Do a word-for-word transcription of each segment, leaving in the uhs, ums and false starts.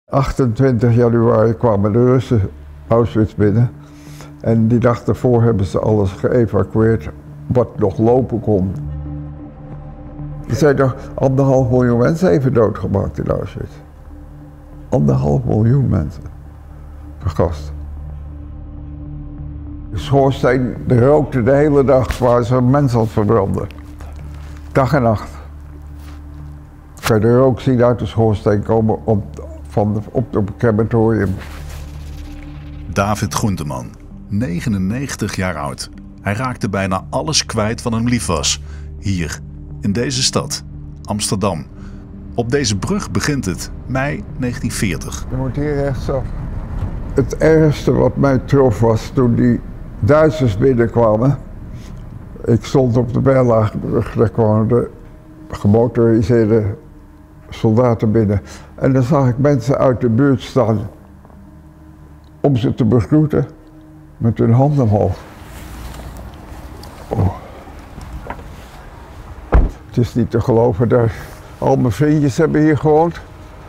achtentwintig januari kwamen de Russen Auschwitz binnen. En die dag daarvoor hebben ze alles geëvacueerd wat nog lopen kon. Er zijn toch anderhalf miljoen mensen even doodgemaakt in Auschwitz. Anderhalf miljoen mensen. Vergast. De schoorsteen rookte de hele dag waar ze mensen aan het verbranden. Dag en nacht. Kan je de rook zien uit de schoorsteen komen op, van de, op het crematorium. David Groenteman, negenennegentig jaar oud. Hij raakte bijna alles kwijt wat hem lief was. Hier, in deze stad, Amsterdam. Op deze brug begint het, mei negentien veertig. Je moet hier rechtsaf. Het ergste wat mij trof was toen die Duitsers binnenkwamen. Ik stond op de Berlagebrug, daar kwamen de gemotoriseerde soldaten binnen. En dan zag ik mensen uit de buurt staan om ze te begroeten met hun handen omhoog. Oh. Het is niet te geloven, daar, al mijn vriendjes hebben hier gewoond.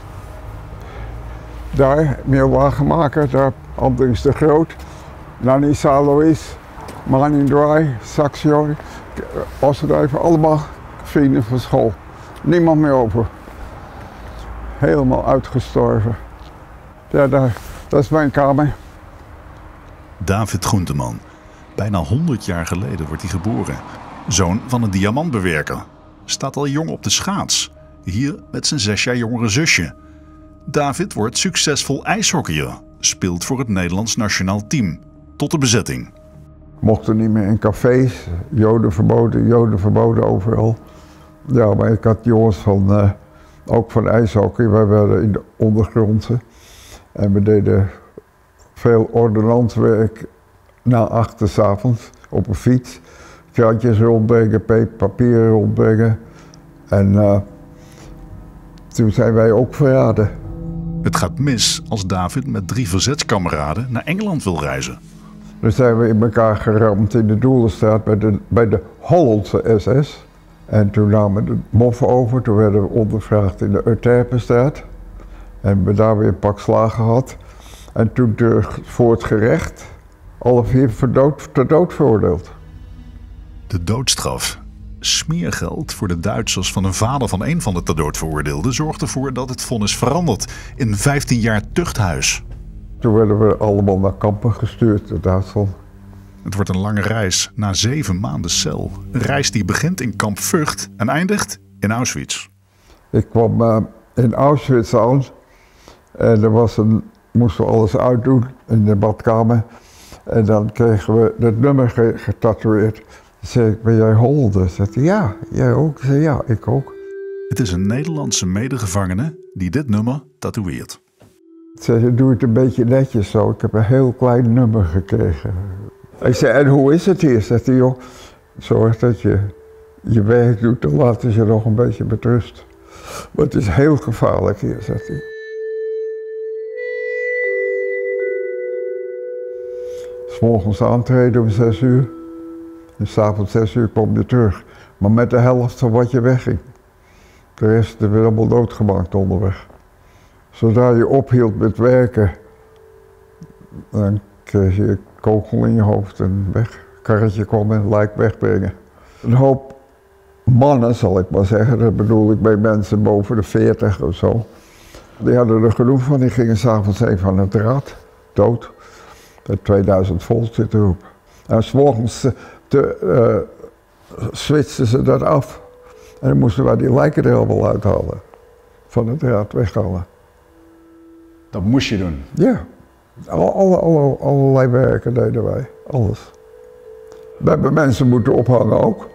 Daar, Meel Wagenmaker, daar Andries de Groot, Nanny Salois, Manin Dry, Saxion, Osdrijver, allemaal vrienden van school. Niemand meer over. Helemaal uitgestorven. Ja, daar, dat is mijn kamer. David Groenteman. Bijna honderd jaar geleden wordt hij geboren. Zoon van een diamantbewerker. Staat al jong op de schaats. Hier met zijn zes jaar jongere zusje. David wordt succesvol ijshockeyer. Speelt voor het Nederlands nationaal team. Tot de bezetting. Mochten niet meer in cafés. Joden verboden, Joden verboden overal. Ja, maar ik had jongens van, uh, ook van ijshockey. Wij werden in de ondergrondse. En we deden veel ordonnanswerk na achter 's avonds op een fiets. Krantjes rondbrengen, papieren rondbrengen. En uh, toen zijn wij ook verraden. Het gaat mis als David met drie verzetskameraden naar Engeland wil reizen. Dan zijn we in elkaar geramd in de Doelenstraat bij de, bij de Hollandse S S. En toen namen we de moffen over, toen werden we ondervraagd in de Euterpenstraat. En we daar weer een pak slagen gehad. En toen terug voor het gerecht, alle vier verdood, ter dood veroordeeld. De doodstraf, smeergeld voor de Duitsers van een vader van een van de ter dood veroordeelden, zorgde ervoor dat het vonnis verandert in vijftien jaar tuchthuis. Toen werden we allemaal naar kampen gestuurd in Duitsland. Het wordt een lange reis na zeven maanden cel. Een reis die begint in kamp Vught en eindigt in Auschwitz. Ik kwam uh, in Auschwitz aan en er was een, moesten we alles uitdoen in de badkamer. En dan kregen we het nummer getatoeëerd. Dan zei ik, ben jij Hollander? Zei hij, ja, jij ook? Ik zei, ja, ik ook. Het is een Nederlandse medegevangene die dit nummer tatoeëert. Ik zei, doe het een beetje netjes zo. Ik heb een heel klein nummer gekregen. Ik zei, en hoe is het hier? Zegt hij, joh, zorg dat je je werk doet, dan laten ze je nog een beetje met rust. Maar het is heel gevaarlijk hier, zegt hij. 'S Morgens aantreden om zes uur. En 's avonds zes uur kom je terug. Maar met de helft van wat je wegging. De rest werd allemaal doodgemaakt onderweg. Zodra je ophield met werken, dan kreeg je een kogel in je hoofd en weg. Karretje kwam en lijk wegbrengen. Een hoop mannen, zal ik maar zeggen, dat bedoel ik bij mensen boven de veertig of zo. Die hadden er genoeg van, die gingen s'avonds even aan het draad, dood. Met tweeduizend volt zit erop. En 's morgens te, uh, switchten ze dat af. En dan moesten wij die lijken er allemaal uithalen. Van het draad weghalen. Dat moest je doen? Ja. Alle, alle, alle, allerlei werken deden wij. Alles. We hebben mensen moeten ophangen ook.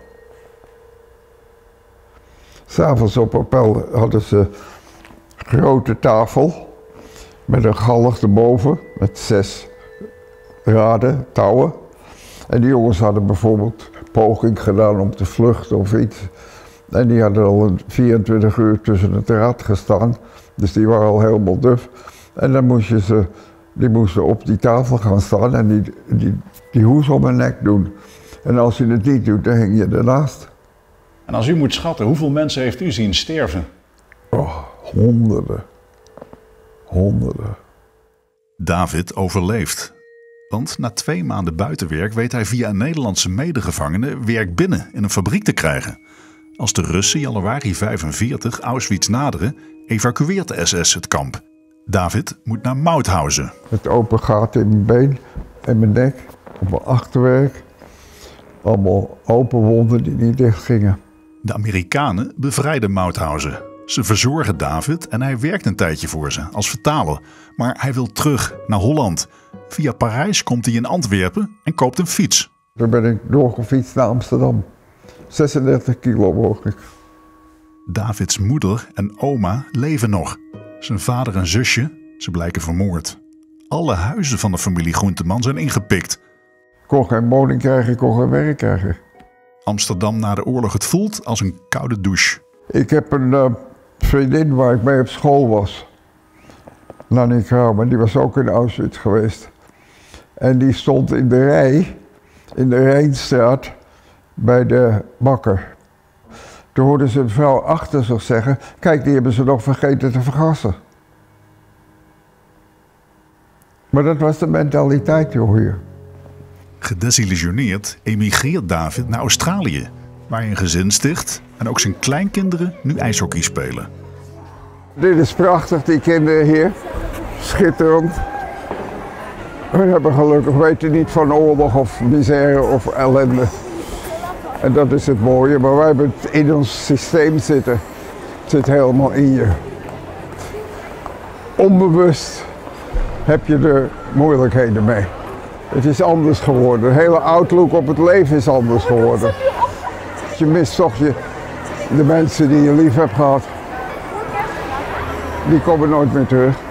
'S'avonds op appel hadden ze een grote tafel. Met een galg erboven. Met zes raden, touwen. En die jongens hadden bijvoorbeeld poging gedaan om te vluchten of iets. En die hadden al een vierentwintig uur tussen het raad gestaan. Dus die waren al helemaal duf. En dan moest je ze, die moesten op die tafel gaan staan en die, die, die hoes om hun nek doen. En als je het niet doet, dan hing je ernaast. En als u moet schatten, hoeveel mensen heeft u zien sterven? Oh, honderden. Honderden. David overleeft. Want na twee maanden buitenwerk weet hij via een Nederlandse medegevangene werk binnen in een fabriek te krijgen. Als de Russen januari vijfenveertig Auschwitz naderen, evacueert de S S het kamp. David moet naar Mauthausen. Het open gaat in mijn been en mijn nek, op mijn achterwerk. Allemaal open wonden die niet dicht gingen. De Amerikanen bevrijden Mauthausen. Ze verzorgen David en hij werkt een tijdje voor ze als vertaler. Maar hij wil terug naar Holland. Via Parijs komt hij in Antwerpen en koopt een fiets. Toen ben ik doorgefietst naar Amsterdam. zesendertig kilo woog ik. Davids moeder en oma leven nog. Zijn vader en zusje, ze blijken vermoord. Alle huizen van de familie Groenteman zijn ingepikt. Ik kon geen woning krijgen, ik kon geen werk krijgen. Amsterdam na de oorlog, het voelt als een koude douche. Ik heb een uh, vriendin waar ik mee op school was. Nanny Krauwman, die was ook in Auschwitz geweest. En die stond in de rij, in de Rijnstraat, bij de bakker. Toen hoorden ze een vrouw achter zich zeggen, kijk, die hebben ze nog vergeten te vergassen. Maar dat was de mentaliteit, joh, hier. Gedesillusioneerd emigreert David naar Australië, waar hij een gezin sticht en ook zijn kleinkinderen nu ijshockey spelen. Dit is prachtig, die kinderen hier. Schitterend. We hebben gelukkig weten niet van oorlog of misère of ellende. En dat is het mooie, maar wij hebben het in ons systeem zitten. Het zit helemaal in je. Onbewust heb je er moeilijkheden mee. Het is anders geworden. De hele outlook op het leven is anders geworden. Je mist toch je, de mensen die je lief hebt gehad. Die komen nooit meer terug.